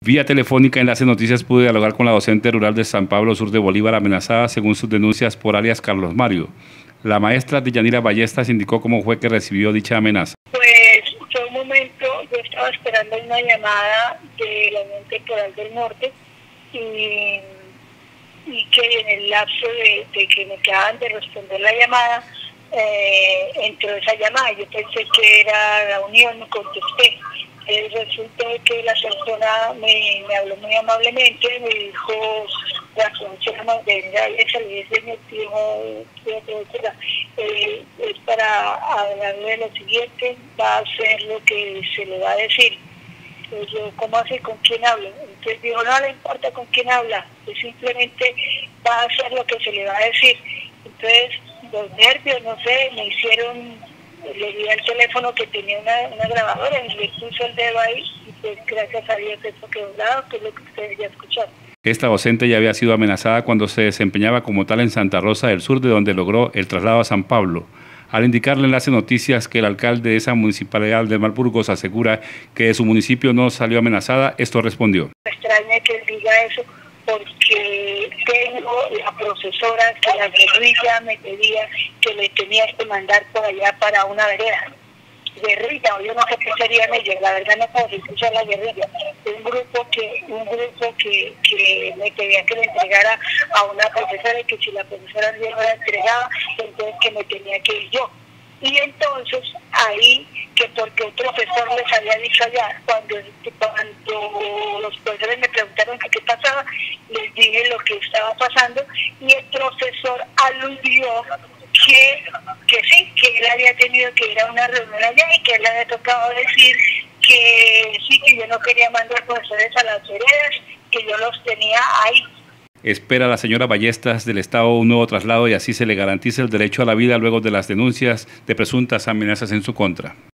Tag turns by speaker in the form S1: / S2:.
S1: Vía telefónica, Enlace Noticias pudo dialogar con la docente rural de San Pablo Sur de Bolívar, amenazada según sus denuncias por alias Carlos Mario. La maestra Deyanira Ballestas indicó cómo fue que recibió dicha amenaza.
S2: Pues fue un momento, yo estaba esperando una llamada de la Unión Temporal del Norte y que en el lapso de que me acaban de responder la llamada, entró esa llamada. Yo pensé que era la Unión, me contesté. Resultó que la persona me habló muy amablemente, me dijo la función de mi tío, es para hablarle de lo siguiente, va a hacer lo que se le va a decir. Entonces yo, ¿cómo así? ¿Con quién hablo? Entonces dijo, no le importa con quién habla, simplemente va a hacer lo que se le va a decir. Entonces los nervios, no sé, me hicieron. Le di al teléfono que tenía una grabadora y le puse el dedo ahí y pues gracias a Dios eso quedó grabado, que es lo que ustedes ya escucharon.
S1: Esta docente ya había sido amenazada cuando se desempeñaba como tal en Santa Rosa del Sur, de donde logró el traslado a San Pablo. Al indicarle Enlace Noticias que el alcalde de esa municipalidad de Malburgos asegura que de su municipio no salió amenazada, esto respondió.
S2: Me extraña que diga eso porque tengo la profesora que la guerrilla me pedía que le tenía que mandar por allá para una vereda. Guerrilla, o yo no sé qué serían ellos, la verdad no puedo escuchar la guerrilla. Un grupo que me pedía que le entregara a una profesora y que si la profesora no la entregaba, entonces que me tenía que ir yo. Y entonces ahí, que porque un profesor les había dicho allá, cuando los profesores me preguntaron qué pasaba, les dije lo que estaba pasando y el profesor aludió que sí, que él había tenido que ir a una reunión allá y que él le había tocado decir que sí, que yo no quería mandar profesores a las veredas, que yo los tenía ahí.
S1: Espera la señora Ballestas del Estado un nuevo traslado y así se le garantice el derecho a la vida luego de las denuncias de presuntas amenazas en su contra.